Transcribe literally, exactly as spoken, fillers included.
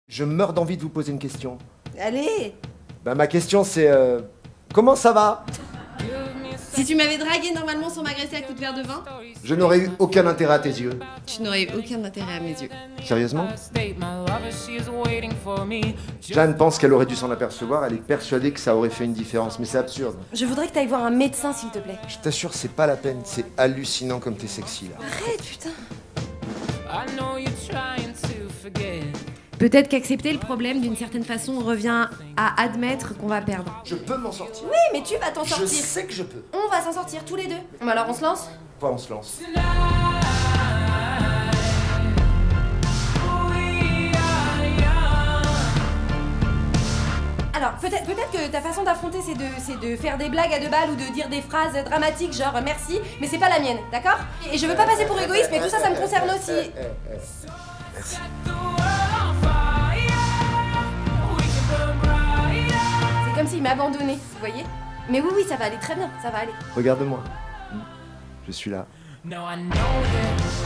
Je meurs d'envie de vous poser une question. Allez. Bah ma question c'est... Euh, comment ça va? Si tu m'avais dragué normalement sans m'agresser à coups de verre de vin, Je n'aurais eu aucun intérêt à tes yeux. tu n'aurais eu aucun intérêt à mes yeux. Sérieusement? Jeanne pense qu'elle aurait dû s'en apercevoir, elle est persuadée que ça aurait fait une différence, mais c'est absurde. Je voudrais que t'ailles voir un médecin s'il te plaît. Je t'assure, c'est pas la peine, c'est hallucinant comme t'es sexy là. Arrête putain. Peut-être qu'accepter le problème d'une certaine façon revient à admettre qu'on va perdre. Je peux m'en sortir. Oui, mais tu vas t'en sortir. Je sais que je peux. On va s'en sortir tous les deux. Bon alors on se lance? Quoi, on se lance? Alors peut-être peut-être que ta façon d'affronter c'est de, c'est de faire des blagues à deux balles ou de dire des phrases dramatiques genre merci, mais c'est pas la mienne, d'accord? Et je veux pas passer pour égoïste, mais tout ça, ça me concerne aussi. Merci. C'est comme s'il m'abandonnait, vous voyez? Mais oui, oui, ça va aller très bien, ça va aller. Regarde-moi. Je suis là. No, I know that